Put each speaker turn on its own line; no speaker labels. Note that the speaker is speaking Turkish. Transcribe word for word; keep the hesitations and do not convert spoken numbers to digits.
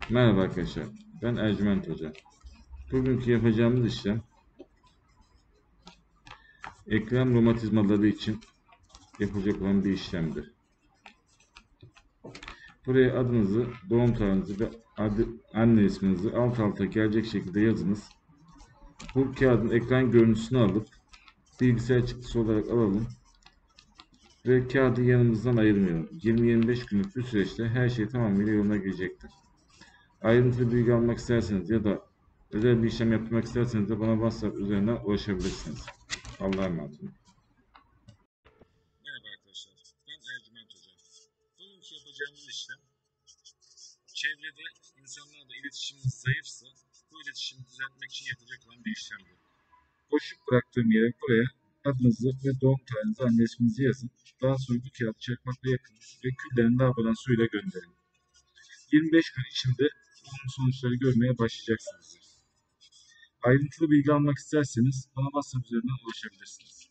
Merhaba arkadaşlar, ben Ercüment Hoca. Bugünkü yapacağımız işlem eklem romatizmaları için yapılacak olan bir işlemdir. Buraya adınızı, doğum tarihinizi ve adı, anne isminizi alt alta gelecek şekilde yazınız. Bu kağıdın ekran görüntüsünü alıp bilgisayar çıktısı olarak alalım ve kağıdı yanımızdan ayırmayalım. yirmi yirmi beş günlük bir süreçte her şey tamamıyla yoluna girecektir. Ayrıntılı bilgi almak isterseniz ya da özel bir işlem yapmak isterseniz de bana WhatsApp üzerinden ulaşabilirsiniz. Allah'a emanet olun. Merhaba arkadaşlar, ben Ercüment Hoca. Bugünkü yapacağımız işlem, çevrede insanlarla iletişiminiz zayıfsa, bu iletişimi düzeltmek için yapacak olan bir işlemdir. Boşluk bıraktığım yere buraya adınızı ve doğum tarihinizi, anne isminizi yazın. Daha sonra bu kağıdı çakmakla yakın ve küllerini lavabodan suyla gönderin. yirmi beş gün içinde olumlu sonuçları görmeye başlayacaksınız. Ayrıntılı bilgi almak isterseniz bana WhatsApp üzerinden ulaşabilirsiniz.